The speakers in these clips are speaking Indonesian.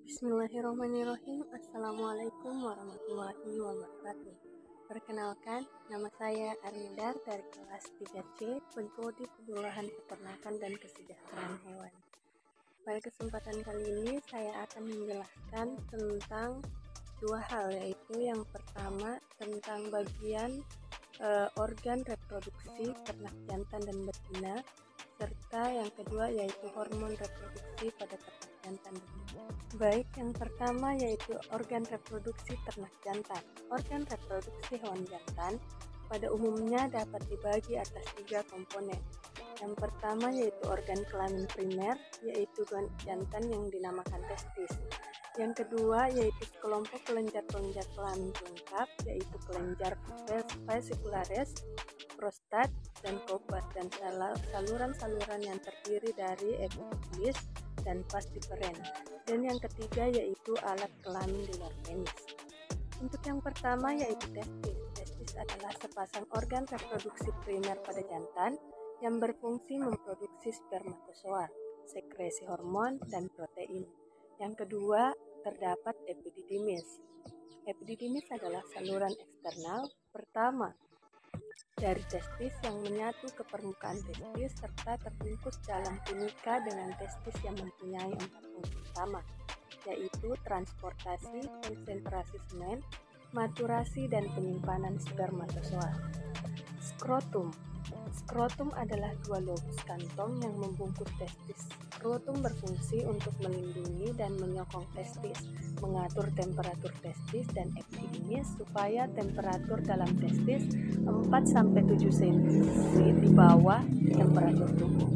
Bismillahirrahmanirrahim. Assalamualaikum warahmatullahi wabarakatuh. Perkenalkan, nama saya Armindar dari kelas 3C, Prodi Pengolahan Peternakan dan Kesejahteraan Hewan. Pada kesempatan kali ini saya akan menjelaskan tentang dua hal, yaitu yang pertama tentang bagian organ reproduksi ternak jantan dan betina, serta yang kedua yaitu hormon reproduksi pada ternak jantan dan betina. Baik, yang pertama yaitu organ reproduksi ternak jantan. Organ reproduksi hewan jantan pada umumnya dapat dibagi atas 3 komponen. Yang pertama yaitu organ kelamin primer, yaitu jantan yang dinamakan testis. Yang kedua yaitu kelompok kelenjar-kelenjar kelamin pelengkap, yaitu kelenjar vesicularis, prostat, dan Cowper, dan saluran-saluran yang terdiri dari epididymis dan vas deferens. Dan yang ketiga yaitu alat kelamin di luar penis. Untuk yang pertama yaitu testis. Testis adalah sepasang organ reproduksi primer pada jantan yang berfungsi memproduksi spermatozoa, sekresi hormon, dan protein. Yang kedua terdapat epididymis. Epididymis adalah saluran eksternal pertama dari testis yang menyatu ke permukaan testis serta terbungkus dalam tunika dengan testis yang mempunyai 4 fungsi utama, yaitu transportasi, konsentrasi semen, maturasi, dan penyimpanan spermatozoa. Skrotum. Skrotum adalah 2 lobus kantong yang membungkus testis. Skrotum berfungsi untuk melindungi dan menyokong testis, mengatur temperatur testis dan epididymis supaya temperatur dalam testis 4-7 cm di bawah temperatur tubuh.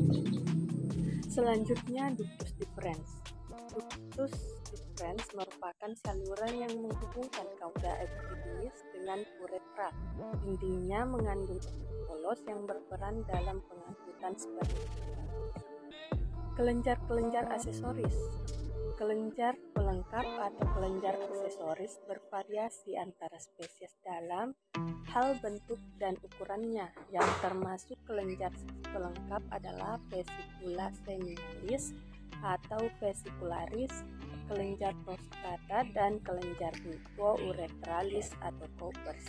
Selanjutnya ductus deferens. Ductus deferens merupakan saluran yang menghubungkan kauda epididymis dengan uretra. Intinya mengandung polos yang berperan dalam pengangkutan sperma. Kelenjar-kelenjar aksesoris. Kelenjar pelengkap atau kelenjar aksesoris bervariasi antara spesies dalam hal bentuk dan ukurannya. Yang termasuk kelenjar pelengkap adalah vesicula seminalis atau vesicularis, kelenjar prostata, dan kelenjar hypouretralis atau Cowpers.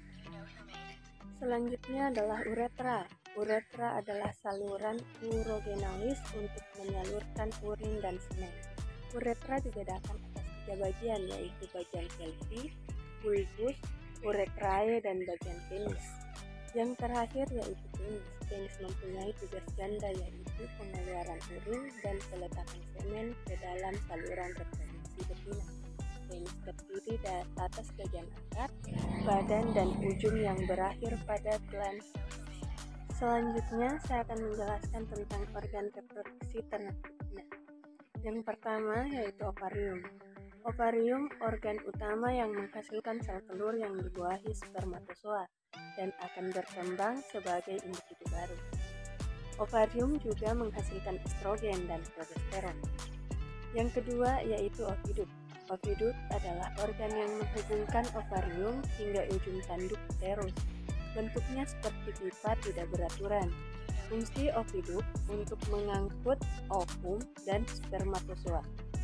Selanjutnya adalah uretra. Uretra adalah saluran urogenalis untuk menyalurkan urin dan semen. Uretra dibedakan atas 3 bagian, yaitu bagian pelvi, bulbus, uretrae, dan bagian penis. Yang terakhir yaitu penis. Penis mempunyai tugas ganda, yaitu pengeluaran urin dan peletakan semen ke dalam saluran reproduksi betina. Penis terdiri dari atas bagian akar, badan, dan ujung yang berakhir pada glans. Selanjutnya saya akan menjelaskan tentang organ reproduksi ternak betina. Yang pertama yaitu ovarium. Ovarium organ utama yang menghasilkan sel telur yang dibuahi spermatozoa dan akan berkembang sebagai individu baru. Ovarium juga menghasilkan estrogen dan progesteron. Yang kedua yaitu oviduk. Oviduk adalah organ yang menghubungkan ovarium hingga ujung tanduk uterus. Bentuknya seperti pipa tidak beraturan. Fungsi oviduk untuk mengangkut ovum dan spermatozoa.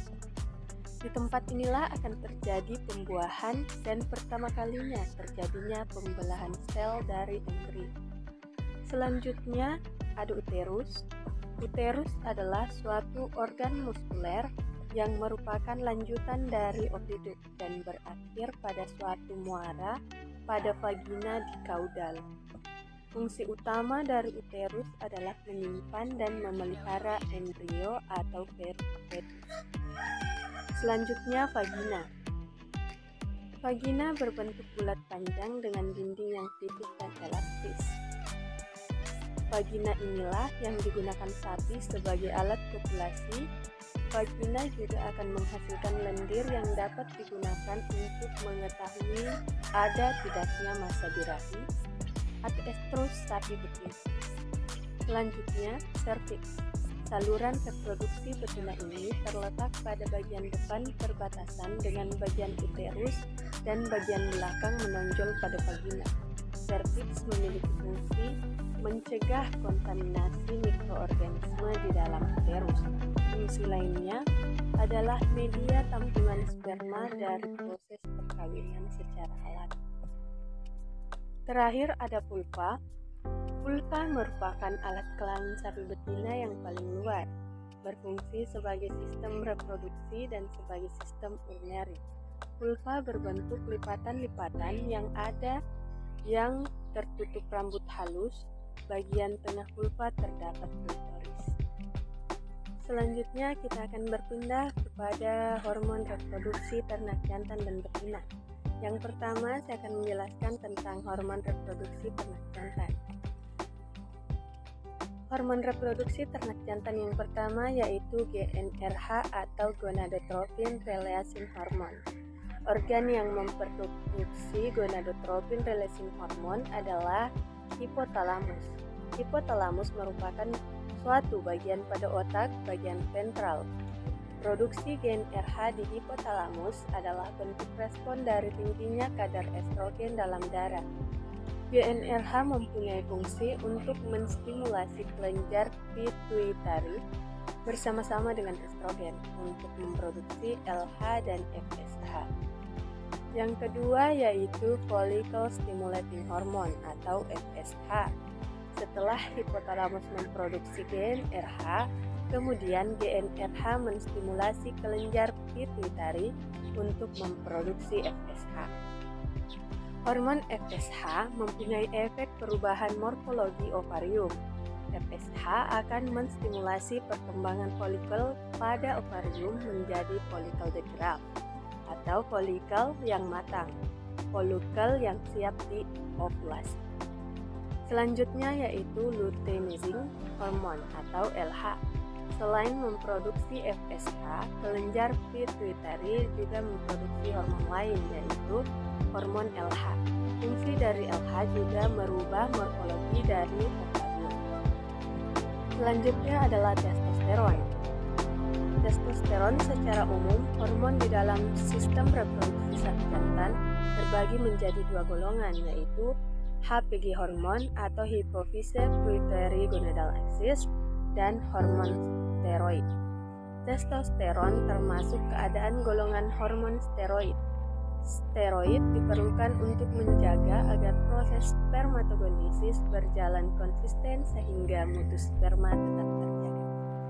Di tempat inilah akan terjadi pembuahan dan pertama kalinya terjadinya pembelahan sel dari embrio. Selanjutnya ada uterus. Uterus adalah suatu organ muskuler yang merupakan lanjutan dari oviduk dan berakhir pada suatu muara pada vagina di kaudal. Fungsi utama dari uterus adalah menyimpan dan memelihara embrio atau fetus. Selanjutnya vagina. Vagina berbentuk bulat panjang dengan dinding yang tipis dan elastis. Vagina inilah yang digunakan sapi sebagai alat kopulasi. Vagina juga akan menghasilkan lendir yang dapat digunakan untuk mengetahui ada tidaknya masa birahi atau estrus sapi betina. Selanjutnya, serviks. Saluran reproduksi betina ini terletak pada bagian depan perbatasan dengan bagian uterus dan bagian belakang menonjol pada vagina. Serviks memiliki fungsi mencegah kontaminasi mikroorganisme di dalam uterus. Fungsi lainnya adalah media tampungan sperma dari proses perkawinan secara alami. Terakhir ada vulva. Vulva merupakan alat kelamin sapi betina yang paling luar, berfungsi sebagai sistem reproduksi dan sebagai sistem urinary. Vulva berbentuk lipatan-lipatan yang tertutup rambut halus. Bagian tengah vulva terdapat klitoris. Selanjutnya kita akan berpindah kepada hormon reproduksi ternak jantan dan betina. Yang pertama saya akan menjelaskan tentang hormon reproduksi ternak jantan. Hormon reproduksi ternak jantan yang pertama yaitu GnRH atau gonadotropin releasing hormone. Organ yang memproduksi gonadotropin releasing hormone adalah hipotalamus. Hipotalamus merupakan suatu bagian pada otak bagian ventral. Produksi GnRH di hipotalamus adalah bentuk respon dari tingginya kadar estrogen dalam darah. GnRH mempunyai fungsi untuk menstimulasi kelenjar pituitari bersama-sama dengan estrogen untuk memproduksi LH dan FSH. Yang kedua yaitu follicle stimulating hormone atau FSH. Setelah hipotalamus memproduksi GnRH, kemudian GnRH menstimulasi kelenjar pituitari untuk memproduksi FSH. Hormon FSH mempunyai efek perubahan morfologi ovarium. FSH akan menstimulasi perkembangan folikel pada ovarium menjadi folikel de Graaff atau folikel yang matang, folikel yang siap diovulasi. Selanjutnya yaitu luteinizing hormone atau LH. Selain memproduksi FSH, kelenjar pituitari juga memproduksi hormon lain yaitu hormon LH. Fungsi dari LH juga merubah morfologi dari ovarium. Selanjutnya adalah testosteron. Testosteron secara umum hormon di dalam sistem reproduksi sapi jantan terbagi menjadi dua golongan yaitu HPG hormon atau hypophyse pituitary gonadal axis dan hormon steroid. Testosteron termasuk keadaan golongan hormon steroid. Steroid diperlukan untuk menjaga agar proses spermatogenesis berjalan konsisten sehingga mutu sperma tetap terjaga.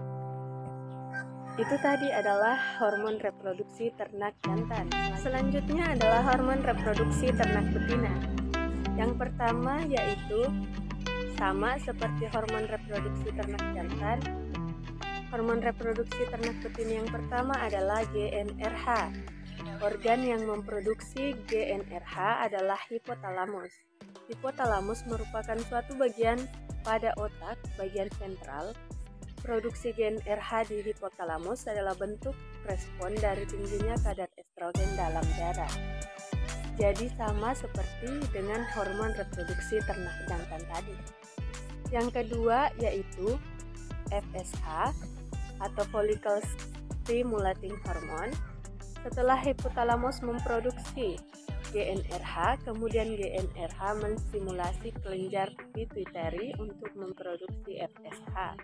Itu tadi adalah hormon reproduksi ternak jantan. Selanjutnya adalah hormon reproduksi ternak betina. Yang pertama yaitu sama seperti hormon reproduksi ternak jantan. Hormon reproduksi ternak betina yang pertama adalah GnRH. Organ yang memproduksi GnRH adalah hipotalamus. Hipotalamus merupakan suatu bagian pada otak bagian ventral. Produksi GnRH di hipotalamus adalah bentuk respon dari tingginya kadar estrogen dalam darah. Jadi sama seperti dengan hormon reproduksi ternak jantan tadi. Yang kedua yaitu FSH atau follicle stimulating hormone. Setelah hipotalamus memproduksi GnRH, kemudian GnRH menstimulasi kelenjar pituitari untuk memproduksi FSH.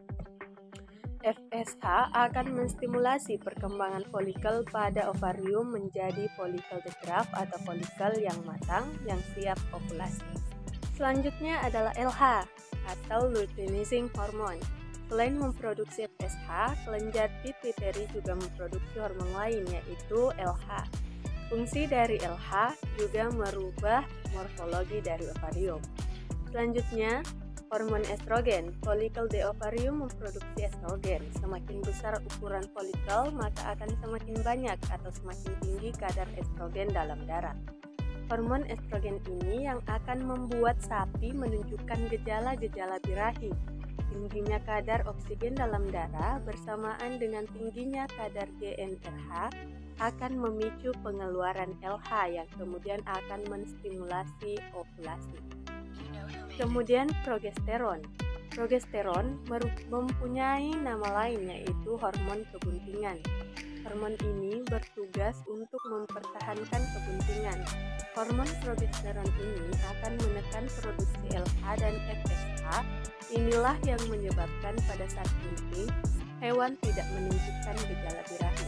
FSH akan menstimulasi perkembangan folikel pada ovarium menjadi folikel de Graaff atau folikel yang matang yang siap ovulasi. Selanjutnya adalah LH atau luteinizing hormone. Selain memproduksi FSH, kelenjar pituitari juga memproduksi hormon lain yaitu LH. Fungsi dari LH juga merubah morfologi dari ovarium. Selanjutnya, hormon estrogen. Folikel di ovarium memproduksi estrogen. Semakin besar ukuran folikel, maka akan semakin banyak atau semakin tinggi kadar estrogen dalam darah. Hormon estrogen ini yang akan membuat sapi menunjukkan gejala-gejala birahi. Tingginya kadar oksigen dalam darah bersamaan dengan tingginya kadar GnRH akan memicu pengeluaran LH yang kemudian akan menstimulasi ovulasi. Kemudian progesteron. Progesteron mempunyai nama lain yaitu hormon kebuntingan. Hormon ini bertugas untuk mempertahankan kebuntingan. Hormon progesteron ini akan menekan produksi LH dan FSH. Inilah yang menyebabkan pada saat bunting, hewan tidak menunjukkan gejala birahi.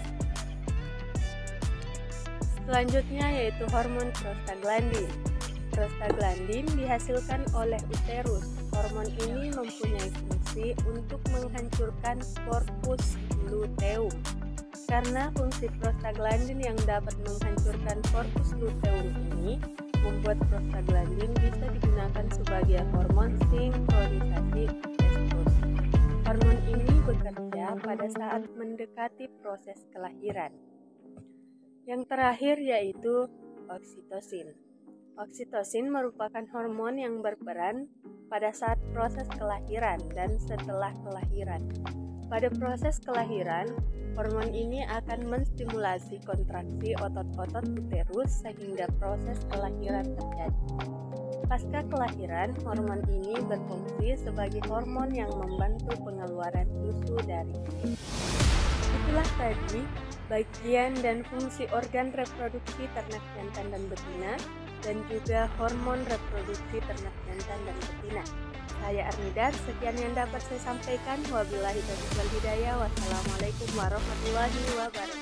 Selanjutnya yaitu hormon prostaglandin. Prostaglandin dihasilkan oleh uterus. Hormon ini mempunyai fungsi untuk menghancurkan corpus luteum. Karena fungsi prostaglandin yang dapat menghancurkan corpus luteum ini membuat prostaglandin bisa digunakan sebagai hormon sinkronisasi estrus. Hormon ini bekerja pada saat mendekati proses kelahiran. Yang terakhir yaitu oksitosin. Oksitosin merupakan hormon yang berperan pada saat proses kelahiran dan setelah kelahiran. Pada proses kelahiran, hormon ini akan menstimulasi kontraksi otot-otot uterus sehingga proses kelahiran terjadi. Pasca kelahiran, hormon ini berfungsi sebagai hormon yang membantu pengeluaran susu dari ibu. Itulah tadi bagian dan fungsi organ reproduksi ternak jantan dan betina dan juga hormon reproduksi ternak jantan dan betina. Saya Armidar, sekian yang dapat saya sampaikan. Wabillahi taufiq wal hidayah. Wassalamualaikum warahmatullahi wabarakatuh.